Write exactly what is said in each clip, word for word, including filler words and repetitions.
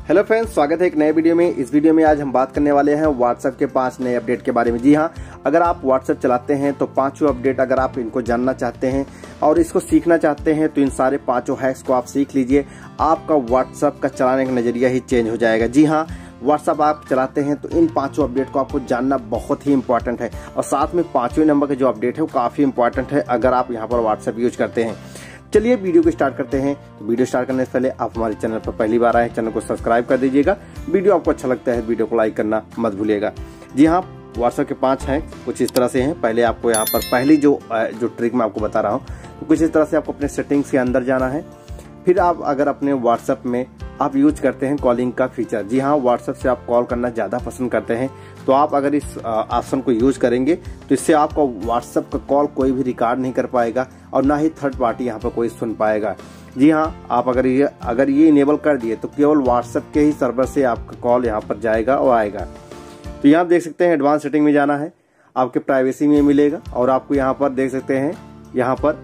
Hello friends, स्वागत है एक नए वीडियो में। इस वीडियो में आज हम बात करने वाले हैं व्हाट्सएप के पांच नए अपडेट के बारे में। जी हाँ, अगर आप व्हाट्सएप चलाते हैं तो पांचों अपडेट अगर आप इनको जानना चाहते हैं और इसको सीखना चाहते हैं तो इन सारे पांचों हैक्स को आप सीख लीजिए। आपका व्हाट्सएप का चलाने का नजरिया ही चेंज हो जाएगा। जी हाँ, व्हाट्सएप आप चलाते हैं तो इन पांचों अपडेट को आपको जानना बहुत ही इंपॉर्टेंट है और साथ में पांचवें नंबर का जो अपडेट है वो काफी इंपॉर्टेंट है अगर आप यहाँ पर व्हाट्सएप यूज करते हैं। चलिए वीडियो को स्टार्ट करते हैं। तो वीडियो स्टार्ट करने से पहले आप हमारे चैनल पर पहली बार आए, चैनल को सब्सक्राइब कर दीजिएगा। वीडियो आपको अच्छा लगता है वीडियो को लाइक करना मत भूलिएगा। जी हाँ, व्हाट्सएप के पांच हैं, कुछ इस तरह से हैं। पहले आपको यहाँ पर पहली जो जो ट्रिक मैं आपको बता रहा हूँ, तो कुछ इस तरह से आपको अपने सेटिंग्स के अंदर जाना है। फिर आप अगर अपने व्हाट्सएप में आप यूज करते हैं कॉलिंग का फीचर, जी हाँ, व्हाट्सएप से आप कॉल करना ज्यादा पसंद करते हैं, तो आप अगर इस ऑप्शन को यूज करेंगे तो इससे आपका व्हाट्सएप का कॉल कोई भी रिकॉर्ड नहीं कर पाएगा और ना ही थर्ड पार्टी यहाँ पर कोई सुन पाएगा। जी हाँ, आप अगर ये अगर ये इनेबल कर दिए तो केवल व्हाट्सएप के ही सर्वर से आपका कॉल यहाँ पर जाएगा और आएगा। तो यहाँ देख सकते हैं एडवांस सेटिंग में जाना है, आपके प्राइवेसी में मिलेगा और आपको यहाँ पर देख सकते हैं यहाँ पर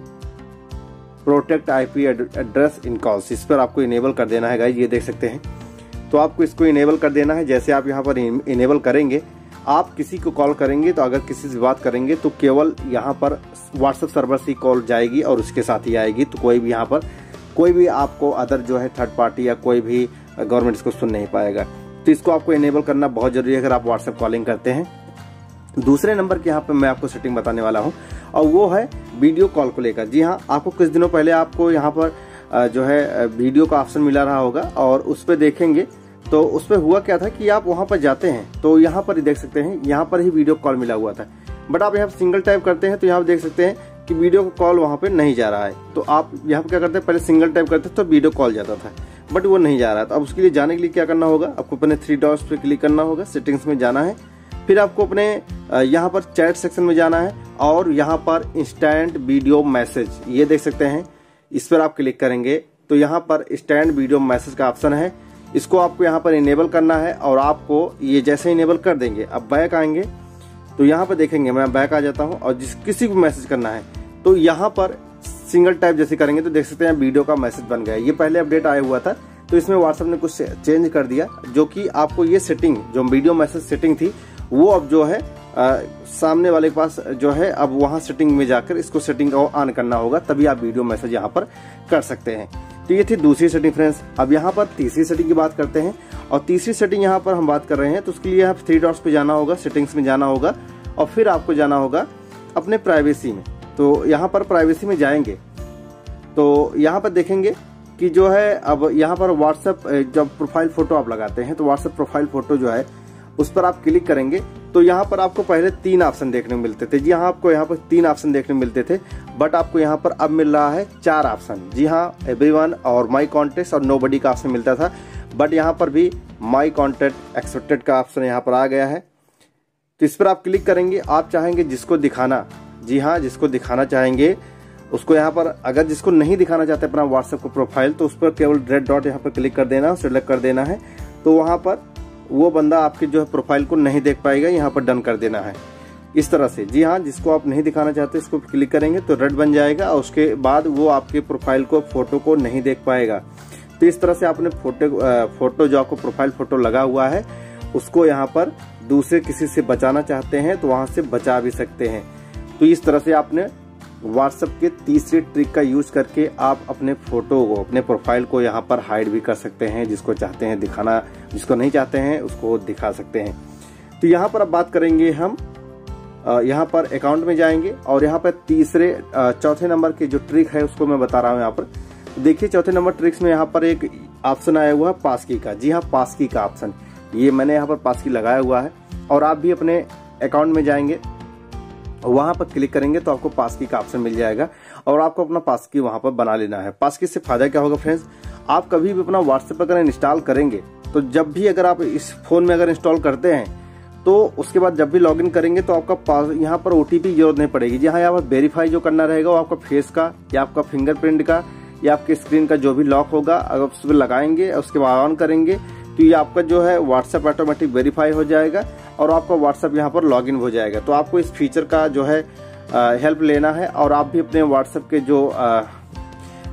protect IP address in calls, इस पर आपको इनेबल कर देना है गाइस। ये देख सकते हैं, तो आपको इसको इनेबल कर देना है। जैसे आप यहाँ पर इनेबल करेंगे, आप किसी को कॉल करेंगे तो अगर किसी से बात करेंगे तो केवल यहाँ पर व्हाट्सएप सर्वर से कॉल जाएगी और उसके साथ ही आएगी। तो कोई भी यहाँ पर कोई भी आपको अदर जो है थर्ड पार्टी या कोई भी गवर्नमेंट इसको सुन नहीं पाएगा। तो इसको आपको इनेबल करना बहुत जरूरी है अगर आप व्हाट्सएप कॉलिंग करते हैं। दूसरे नंबर के यहाँ पे मैं आपको सेटिंग बताने वाला हूँ और वो है वीडियो कॉल को लेकर। जी हाँ, आपको कुछ दिनों पहले आपको यहाँ पर जो है वीडियो का ऑप्शन मिला रहा होगा और उस पर देखेंगे तो उस पर हुआ क्या था कि आप वहां पर जाते हैं तो यहाँ पर ही देख सकते हैं, यहाँ पर ही वीडियो कॉल मिला हुआ था। बट आप यहाँ सिंगल टाइप करते हैं तो यहाँ पर देख सकते हैं कि वीडियो कॉल वहां पे नहीं जा रहा है। तो आप यहाँ पर क्या करते हैं, पहले सिंगल टाइप करते तो वीडियो कॉल जाता था बट वो नहीं जा रहा था। अब उसके लिए जाने के लिए क्या करना होगा, आपको अपने थ्री डॉट्स पे क्लिक करना होगा, सेटिंग्स में जाना है, फिर आपको अपने यहाँ पर चैट सेक्शन में जाना है और यहाँ पर इंस्टेंट वीडियो मैसेज, ये देख सकते हैं, इस पर आप क्लिक करेंगे तो यहाँ पर इंस्टेंट वीडियो मैसेज का ऑप्शन है। इसको आपको यहाँ पर इनेबल करना है और आपको ये जैसे इनेबल कर देंगे, अब बैक आएंगे तो यहाँ पर देखेंगे, मैं बैक आ जाता हूँ और जिस किसी को मैसेज करना है तो यहाँ पर सिंगल टाइप जैसे करेंगे तो देख सकते हैं वीडियो का मैसेज बन गया। ये पहले अपडेट आया हुआ था तो इसमें व्हाट्सएप ने कुछ चेंज कर दिया, जो कि आपको ये सेटिंग जो वीडियो मैसेज सेटिंग थी वो अब जो है आ, सामने वाले के पास जो है अब वहां सेटिंग में जाकर इसको सेटिंग को ऑन करना होगा, तभी आप वीडियो मैसेज यहाँ पर कर सकते हैं। तो ये थी दूसरी सेटिंग फ्रेंड्स। अब यहाँ पर तीसरी सेटिंग की बात करते हैं और तीसरी सेटिंग यहाँ पर हम बात कर रहे हैं तो उसके लिए यहाँ थ्री डॉट्स पे जाना होगा, सेटिंग्स में जाना होगा और फिर आपको जाना होगा अपने प्राइवेसी में। तो यहाँ पर प्राइवेसी में जाएंगे तो यहाँ पर देखेंगे कि जो है अब यहाँ पर व्हाट्सएप जब प्रोफाइल फोटो आप लगाते हैं तो व्हाट्सएप प्रोफाइल फोटो जो है उस पर आप क्लिक करेंगे तो यहाँ पर आपको पहले तीन ऑप्शन देखने को मिलते थे। जी हाँ, आपको यहाँ पर तीन ऑप्शन देखने को मिलते थे बट आपको यहाँ पर अब मिल रहा है चार ऑप्शन। जी हाँ, एवरीवन और माय कॉन्टेक्ट और नोबडी का ऑप्शन मिलता था बट यहाँ पर भी माय कॉन्टेक्ट एक्सेप्टेड का ऑप्शन यहाँ पर आ गया है। तो इस पर आप क्लिक करेंगे, आप चाहेंगे जिसको दिखाना, जी हाँ, जिसको दिखाना चाहेंगे उसको यहाँ पर, अगर जिसको नहीं दिखाना चाहते अपना व्हाट्सएप को प्रोफाइल तो उस पर केवल रेड डॉट यहाँ पर क्लिक कर देना, सिलेक्ट कर देना है। तो वहां पर वो बंदा आपके जो है प्रोफाइल को नहीं देख पाएगा, यहाँ पर डन कर देना है इस तरह से। जी हाँ, जिसको आप नहीं दिखाना चाहते इसको क्लिक करेंगे तो रेड बन जाएगा और उसके बाद वो आपके प्रोफाइल को फोटो को नहीं देख पाएगा। तो इस तरह से आपने फोटो फोटो जो आपको प्रोफाइल फोटो लगा हुआ है उसको यहाँ पर दूसरे किसी से बचाना चाहते हैं तो वहां से बचा भी सकते हैं। तो इस तरह से आपने व्हाट्सएप के तीसरे ट्रिक का यूज करके आप अपने फोटो को, अपने प्रोफाइल को यहाँ पर हाइड भी कर सकते हैं, जिसको चाहते हैं दिखाना, जिसको नहीं चाहते हैं उसको दिखा सकते हैं। तो यहाँ पर अब बात करेंगे हम, यहाँ पर अकाउंट में जाएंगे और यहाँ पर तीसरे चौथे नंबर की जो ट्रिक है उसको मैं बता रहा हूँ यहाँ पर। देखिए चौथे नंबर ट्रिक्स में यहाँ पर एक ऑप्शन आया हुआ है पासकी का। जी हाँ, पासकी का ऑप्शन, ये मैंने यहाँ पर पासकी लगाया हुआ है और आप भी अपने अकाउंट में जाएंगे वहां पर क्लिक करेंगे तो आपको पासकी का ऑप्शन मिल जाएगा और आपको अपना पासकी वहां पर बना लेना है। पासकी से फायदा क्या होगा फ्रेंड्स, आप कभी भी अपना व्हाट्सएप अगर इंस्टॉल करेंगे तो जब भी अगर आप इस फोन में अगर इंस्टॉल करते हैं तो उसके बाद जब भी लॉगिन करेंगे तो आपका यहाँ पर ओटीपी की जरूरत नहीं पड़ेगी। जी हाँ, यहाँ पर वेरीफाई जो करना रहेगा वो आपका फेस का या आपका फिंगरप्रिंट का या आपके स्क्रीन का जो भी लॉक होगा, अगर उस पर लगाएंगे उसके बाद ऑन करेंगे तो ये आपका जो है व्हाट्सएप ऑटोमेटिक वेरीफाई हो जाएगा और आपका व्हाट्सएप यहाँ पर लॉगिन हो जाएगा। तो आपको इस फीचर का जो है हेल्प लेना है और आप भी अपने व्हाट्सएप के जो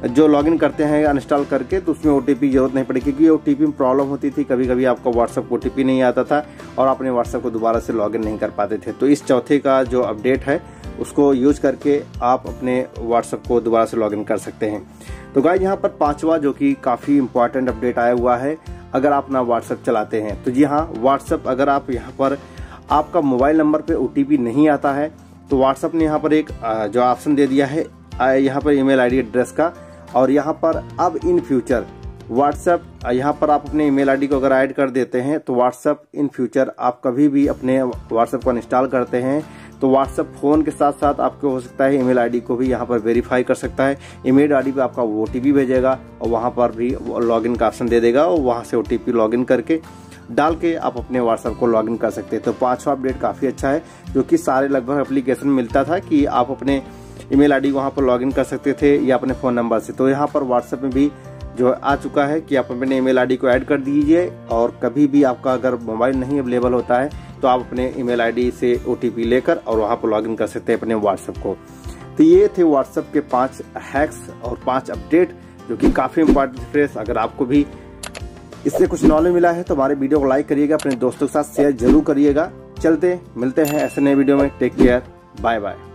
जो लॉगिन करते हैं अनइंस्टॉल करके, तो उसमें ओटीपी की जरूरत नहीं पड़ेगी, क्योंकि ओटीपी में प्रॉब्लम होती थी, कभी कभी आपका व्हाट्सएप ओटीपी नहीं आता था और अपने व्हाट्सएप को दोबारा से लॉगिन नहीं कर पाते थे। तो इस चौथे का जो अपडेट है उसको यूज करके आप अपने व्हाट्सएप को दोबारा से लॉगिन कर सकते हैं। तो गाइस यहाँ पर पांचवा जो कि काफी इंपॉर्टेंट अपडेट आया हुआ है, अगर आप ना व्हाट्सएप चलाते हैं तो जी हाँ, व्हाट्सएप अगर आप यहाँ पर आपका मोबाइल नंबर पे ओटीपी नहीं आता है तो व्हाट्सएप ने यहाँ पर एक जो ऑप्शन दे दिया है यहाँ पर ईमेल आईडी एड्रेस का, और यहाँ पर अब इन फ्यूचर व्हाट्सएप यहाँ पर आप अपने ईमेल आईडी को अगर ऐड कर देते हैं तो व्हाट्सएप इन फ्यूचर आप कभी भी अपने व्हाट्सएप को इंस्टॉल करते हैं तो व्हाट्सएप फोन के साथ साथ आपको हो सकता है ईमेल आईडी को भी यहाँ पर वेरीफाई कर सकता है। ईमेल आईडी पे आपका ओटीपी भेजेगा और वहाँ पर भी लॉगिन का ऑप्शन दे देगा और वहाँ से ओटीपी लॉगिन करके डाल के आप अपने व्हाट्सएप को लॉगिन कर सकते हैं। तो पांचवा अपडेट काफी अच्छा है, जो कि सारे लगभग एप्लीकेशन में मिलता था कि आप अपने ईमेल आईडी वहाँ पर लॉगिन कर सकते थे या अपने फोन नंबर से। तो यहाँ पर व्हाट्सएप में भी जो आ चुका है कि आप अपने ईमेल आईडी को ऐड कर दीजिए और कभी भी आपका अगर मोबाइल नहीं अवेलेबल होता है तो आप अपने ईमेल आईडी से ओटीपी लेकर और वहाँ पर लॉगिन कर सकते हैं अपने व्हाट्सएप को। तो ये थे व्हाट्सएप के पांच हैक्स और पांच अपडेट जो कि काफी इंपॉर्टेंट फ्रेंड्स। अगर आपको भी इससे कुछ नॉलेज मिला है तो हमारे वीडियो को लाइक करिएगा, अपने दोस्तों के साथ शेयर जरूर करिएगा। चलते मिलते हैं ऐसे नए वीडियो में। Take care, bye bye.